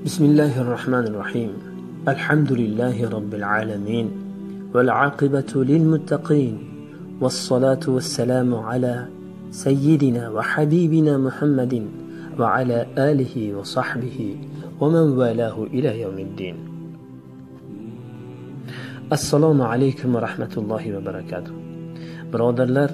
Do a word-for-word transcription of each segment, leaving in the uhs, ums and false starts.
بسم الله الرحمن الرحيم. الحمد لله رب العالمين، والعاقبة للمتقين، والصلاة والسلام على سيدنا وحبيبنا محمد وعلى آله وصحبه ومن والاه إلى يوم الدين. السلام عليكم ورحمة الله وبركاته. Birodarlar,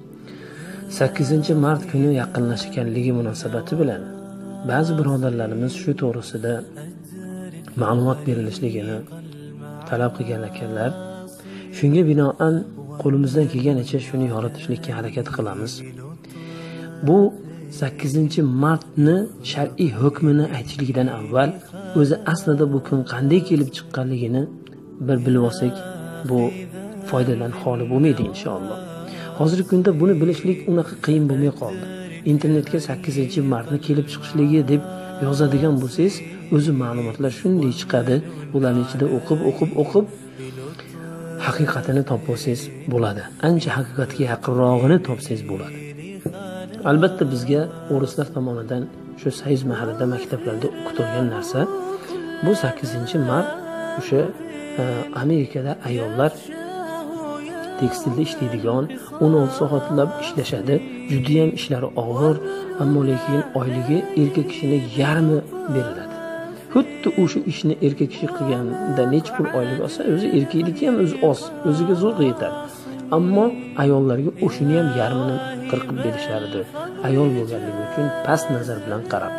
sakkizinchi mart kuni yaqinlashganligi munosabati bilan ba'zi birodarlarimiz shu to'g'risida ma'lumot berilishligini talab qilgan ekanlar. Shunga binoan qo'limizdan kelganicha shuni yoritishlikka harakat qilamiz. Bu sakkizinchi martni shar'iy hukmini aytishlikdan avval o'zi aslida bu kun qanday kelib chiqqanligini bir bilib olsak, bu foydadan xoli bo'lmaydi inshaalloh. Hozirgi kunda buni bilishlik unaqa qiyin bo'lmay qoldi. Internetga sakkizinchi martni kelib chiqishligi deb yozadigan bo'lsangiz, o'zi ma'lumotlar shunday chiqadi. Ularning ichida o'qib, o'qib, o'qib haqiqatini topsangiz bo'ladi. Ancha haqiqatga yaqinrog'ini topsangiz bo'ladi. Albatta bizga o'rislar tomonidan shu sayz mahallida maktablarda o'qitilgan narsa bu sakkizinchi mart o'sha Amerikada ayollar tekstilda ishlaydigan, o'n olti soatlab ishlashadi. Juda ham ishlari og'ir, ammo lekin oyligi erkak kishining yarmi beriladi. Xuddi o'sha ishni erkak kishi qilganda necha pul oylik olsa, o'zi erkakniki ham o'zi oz, o'ziga zo'r yetadi. Ammo ayollarga o'shini ham yarmini qirqib berishardi. Ayol bo'lganligi uchun past nazar bilan qarab.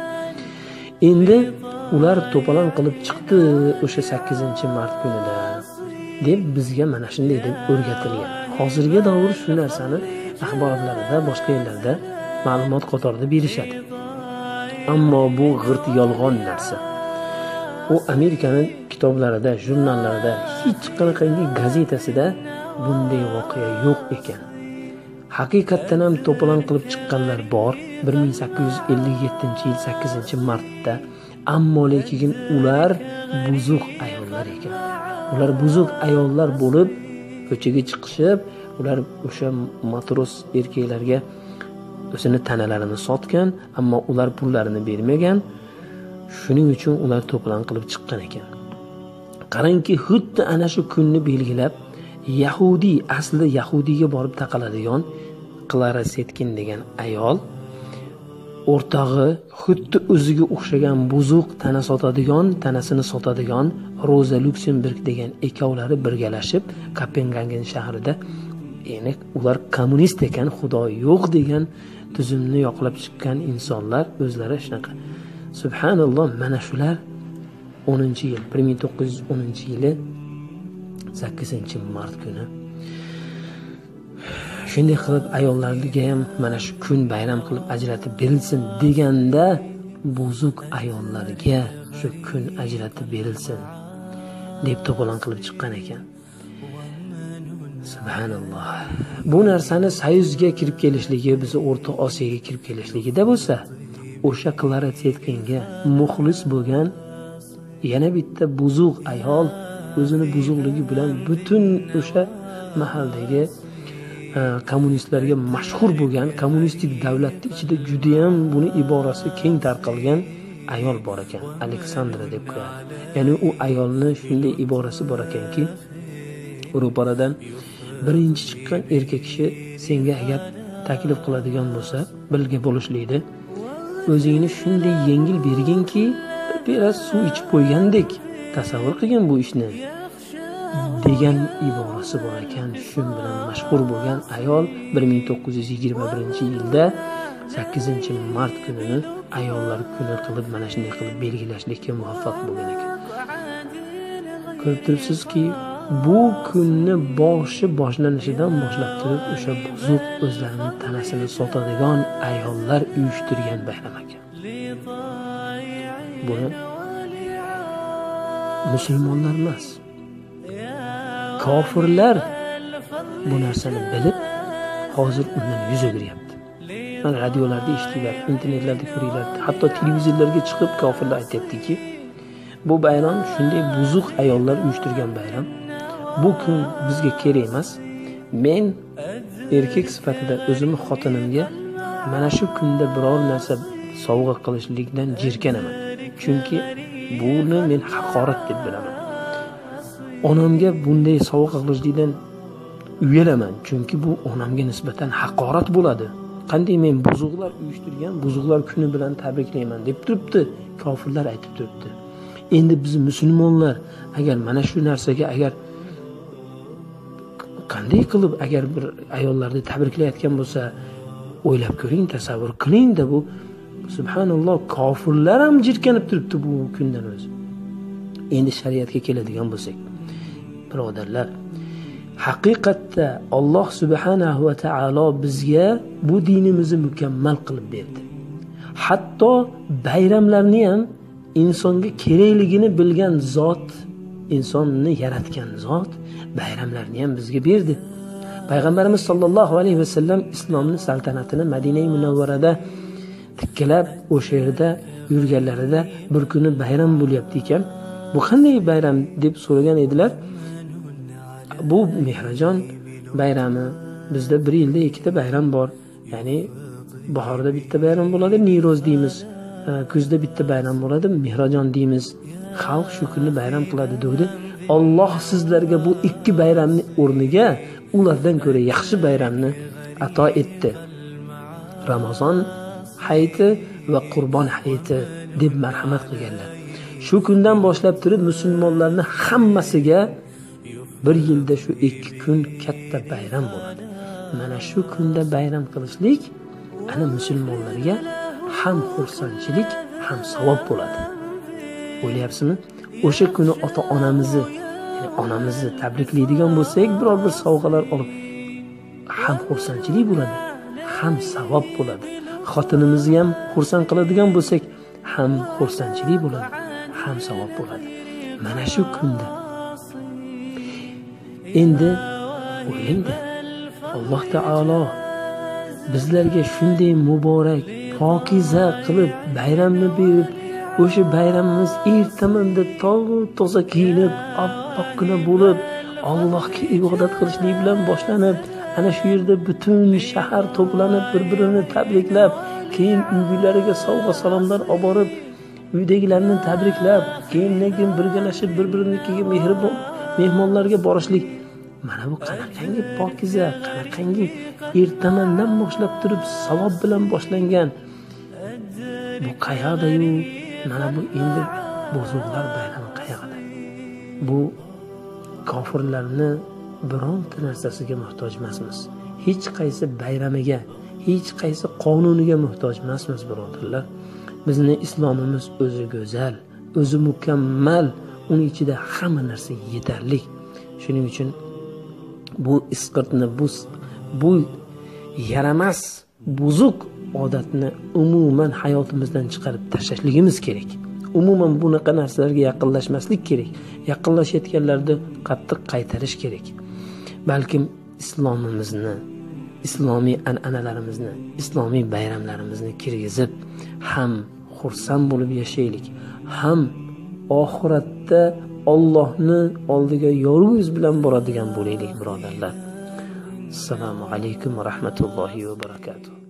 Endi ular to'polon qilib chiqdi o'sha sakkizinchi mart kunida deb bizga mana shunday deb o'rgatilgan. Hozirgi davr shu narsani axborotlarida, boshqa yerlarda ma'lumot qatorida berishadi. Ammo bu g'irt yolg'on narsa. U Amerikaning kitoblarida, jurnallarida, hech qanaqangi gazetasida bunday voqea yo'q ekan. Haqiqatdan ham to'polon qilib chiqqanlar bor bir ming sakkiz yuz ellik yettinchi yil sakkizinchi martda. Ammo lekin ular buzuq ayollar ekan. Ular buzuq ayollar bo'lib ko'chaga chiqishib, ular o'sha matros erkaklarga o'zini tanalarini sotgan, ammo ular pullarini bermagan. Shuning uchun ular to'polon qilib chiqqan ekan. Qarangki, xuddi ana shu kunni belgilab Yahudi, aslida Yahudiga borib taqaladigan Clara Zetkin degan ayol o'rtog'i xuddi o'ziga o'xshagan buzuq tana sotadigan, tanasini sotadigan Roza Luxemburg degan ikkovlari birgalashib Kopengagen shahrida, ya'ni ular kommunist ekan, xudo yo'q degan tuzumni yoqlab chiqqan insonlar o'zlari shunaqa. Subhanalloh, mana shular o'ninchi yil, bir ming to'qqiz yuz o'ninchi yili sakkizinchi mart kuni shunday qilib ayollarga ham mana shu kun bayram qilib ajratib berilsin deganda, buzuq ayollarga shu kun ajratib berilsin deb to'polon qilib chiqqan ekan. Subhanalloh. Bu narsani Soyuzga kirib kelishligi, bizni O'rta Osiyoga kirib kelishligida bo'lsa, o'sha Clara Zetkinga muxlis bo'lgan yana bitta buzuq ayol o'zini buzuqligi bilan butun o'sha mahaldagi kommunistlarga mashhur bo'lgan, kommunistik davlatning ichida juda ham buni iborasi keng tarqalgan ayol bor ekan, Aleksandra deb qo'yadi. Ya'ni u ayolni shunday iborasi bor ekanki, Yevropadan birinchi chiqqan erkak kishi senga agar taklif qiladigan bo'lsa, birga bo'lishlikda o'zingni shunday yengil berginki, biraz suv ichib qo'ygandek tasavvur qilgan bu ishni degan iborasi bor ekan. Shu bilan mashhur bo'lgan ayol bir ming to'qqiz yuz yigirma birinchi yilda sakkizinchi mart kunini ayollar kuni qilib mana shunday qilib belgilashlikka muvaffaq bo'lgan ekan. Ko'rib turibsizki, bu kunni boshi boshlanishidan boshlab turib o'sha buzuq o'zlarining tanasini sotadigan ayollar uyushtirgan bayram ekan. Buni musulmonlar emas, kofirlar bu narsani bilib hozir undan yuz o'giryapti. Mana radiolarda eshitinglar, internetlarda ko'ringlar, hatto televizorlarga chiqib kofirlar aytayaptiki, bu bayram shunday buzuq ayollar uyushtirgan bayram. Bu kun bizga kerak emas. Men erkak sifatida o'zimni xotinimga mana shu kunda biror narsa sovg'a qilishlikdan jirkanaman. Chunki Buni men haqorat deb bilaman. Onamga bunday sovg'a qilishdan uyalaman, chunki bu onamga nisbatan haqorat bo'ladi. Qanday men buzuqlar uyushtirgan buzuqlar kuni bilan tabriklayman deb turibdi, kofirlar aytib turibdi. Endi biz musulmonlar agar mana shu narsaga agar qanday qilib agar bir ayollarni tabriklayotgan bo'lsa, o'ylab ko'ring, tasavvur qiling-da, bu subhanalloh, kofirlar ham jirkanib turibdi bu kundan o'zi. Endi shariatga keladigan bo'lsak, birodarlar, haqiqatda Alloh subhanahu va taolo bizga bu dinimizni mukammal qilib berdi. Hatto bayramlarni ham insonga kerakligini bilgan zot, insonni yaratgan zot bayramlarni ham bizga berdi. Payg'ambarimiz sollallohu alayhi vasallam islomni saltanatini Madina-i Munawvarada tikkalab o'sha yerda yurganlarida bir kuni bayram bo'lyapti ekan. Bu qanday bayram deb so'ragan edilar. Bu Mehrajon bayrami. Bizda bir yilda ikkita bayram bor. Ya'ni bahorda bitta bayram bo'ladi, Niyroz deymiz. Kuzda bitta bayram bo'ladi, Mehrajon deymiz. Xalq shu kunni bayram qiladi dedi. Alloh sizlarga bu ikki bayramni o'rniga ulardan ko'ra yaxshi bayramni ato etdi. Ramazon hayiti va Qurbon hayiti deb marhamat qilganlar. Shu kundan boshlab turib musulmonlarning hammasiga bir yilda shu ikki kun katta bayram bo'ladi. Mana shu kunda bayram qilishlik ana musulmonlarga ham xursandchilik, ham savob bo'ladi. O'ylayapsizmi? O'sha kuni ota-onamizni, ya'ni onamizni tabriklaydigan bo'lsak, biror bir sovg'alar olib ham xursandchilik bo'ladi, ham savob bo'ladi. Xotinimizni ham xursand qiladigan bo'lsak, ham xursandchilik bo'ladi, ham savob bo'ladi. Mana shu kunda endi o'ylangda, Alloh taolo bizlarga shunday muborak, pokiza qilib bayramni berib, o'sha bayramimiz ertamanda toza kiyinib, oppoqqina bo'lib, Allohga ibodat qilishlik bilan boshlanib, ana shu yerda butun shahar to'planib, bir-birini tabriklab, keyin uylariga sovg'a salomlar olib borib, uydagilarni tabriklab, keyin-keyin birgalashib bir-birinikiga mehribon mehmonlarga borishlik. Mana bu qanaqangi pokiza, qanaqangi ertamandan boshlab turib savob bilan boshlangan. Bu qayerda-yu? Mana bu endi buzuqlar bayrami qayerda? Bu kofirlarni bironta narsasiga muhtoj emasmiz. Hech qaysi bayramiga, hech qaysi qonuniga muhtoj emasmiz, birodarlar. Bizning islomimiz o'zi go'zal, o'zi mukammal, uning ichida hamma narsa yetarli. Shuning uchun bu isqirtni, bu bu yaramas, buzuq odatni umuman hayotimizdan chiqarib tashlashligimiz kerak. Umuman bunaqa narsalarga yaqinlashmaslik kerak. Yaqinlashayotganlarda qattiq qaytarish kerak. Balkim islomimizni, islomiy an'analarimizni, islomiy bayramlarimizni kirgizib, ham xursand bo'lib yashaylik, ham oxiratda Allohni oldiga yorug'imiz bilan boradigan bo'laylik, birodarlar. Assalomu alaykum va rahmatullohi va barakatuh.